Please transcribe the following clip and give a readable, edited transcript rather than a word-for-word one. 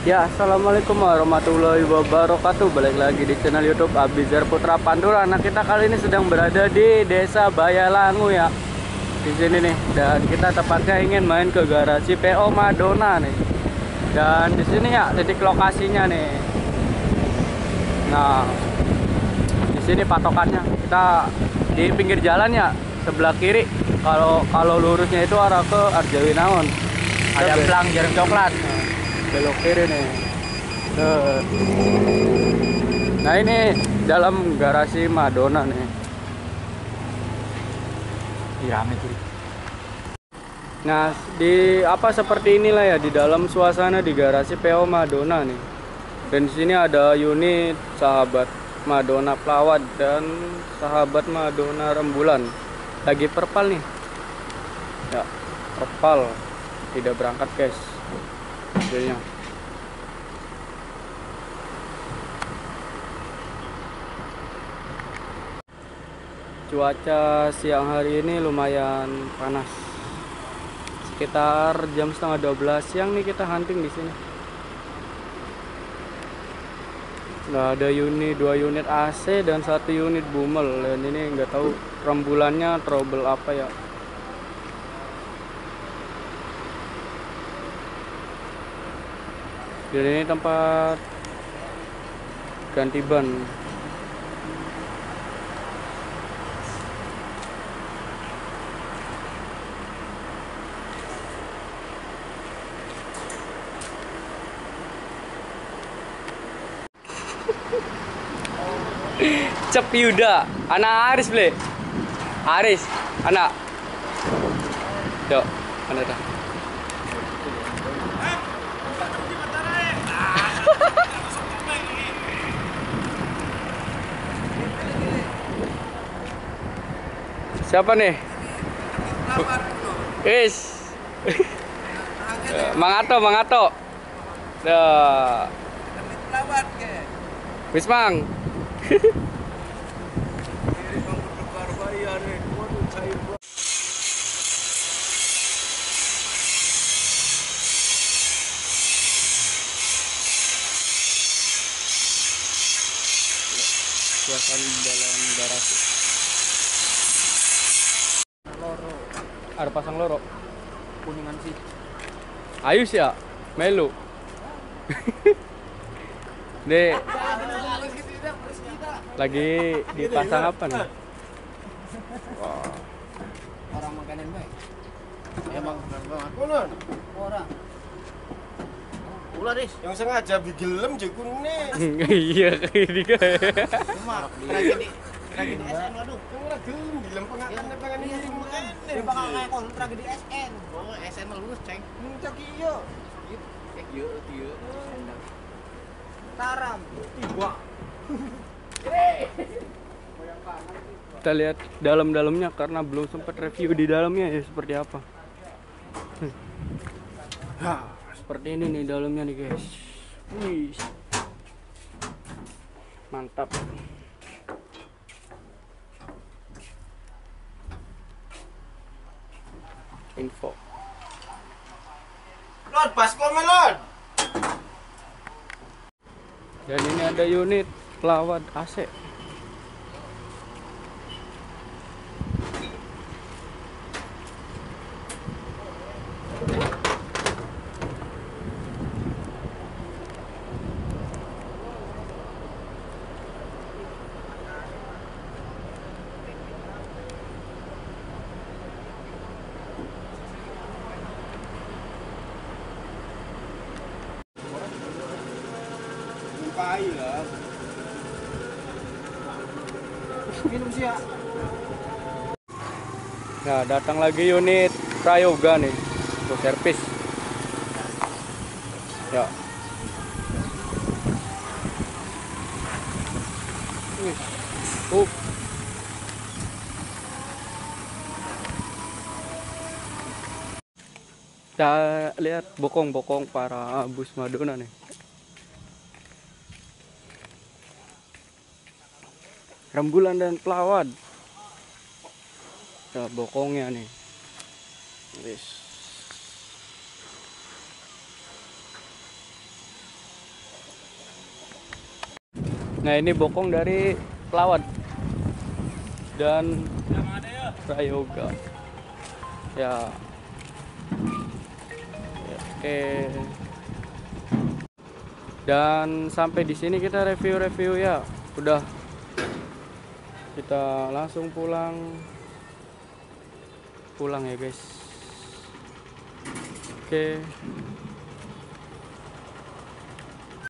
Ya, assalamualaikum warahmatullahi wabarakatuh. Balik lagi di channel YouTube Abizar Putra Pantura. Nah, kita kali ini sedang berada di Desa Bayalangu ya. Di sini nih, dan kita tepatnya ingin main ke garasi PO Madonna nih. Dan di sini ya titik lokasinya nih. Nah, di sini patokannya kita di pinggir jalan ya, sebelah kiri. Kalau lurusnya itu arah ke Arjawinaon. Ada plang jarum coklat. Belok kiri nih. Nah, ini dalam garasi Madonna nih. Rame tuh. Nah, di apa seperti inilah ya di dalam suasana di garasi PO Madonna nih. Dan di sini ada unit sahabat Madonna Pelawat dan sahabat Madonna Rembulan. Lagi perpal nih. Ya, perpal. Tidak berangkat, guys. Hasilnya. Cuaca siang hari ini lumayan panas. Sekitar jam setengah 12 siang nih kita hunting di sini. Nah, ada dua unit AC dan satu unit Bumel. Dan ini nggak tahu rembulannya trouble apa ya. Dan ini tempat ganti ban. Cep Yuda, anak Aris beli. Aris, anak. Yuk, mana dah? Siapa nih? Is. Mangato. Dah. Wis Mang. Suasana di dalam garasi. Loro. Ada pasang loro. Kuningan sih. Ayus ya, melu. Dek, lagi dipasang apa nih? Wah. Orang makanan baik. Emang banget. Orang. Ulah Riz. Yang sengaja bigelem jekune. Iya, ini kan. Cuma tragedi SN waduh. Yang ora gelem dilem pengatane pengen ngirim ngene. Dia bakal kayak kontrak tragedi SN. Oh, SN mah lulus, Ceng. Muncak iya. Cek ieu. Taram. Tiba. Kita lihat dalam-dalamnya karena belum sempat review di dalamnya ya seperti apa. Seperti ini nih dalamnya nih, guys. Wih. Mantap. Info. Lord, baskom Lord. Dan ini ada unit pelawat AC. Pai lah. Minum sih ya. Nah, datang lagi unit Prayoga nih untuk servis. Ya. Wih. Kita lihat bokong-bokong para bus Madonna nih. Rembulan dan Pelawat. Ya, bokongnya nih. Wis. Nah ini bokong dari Pelawat dan Prayoga. Ya. Oke. Dan sampai di sini kita review ya. Udah. Kita langsung pulang ya guys. Oke.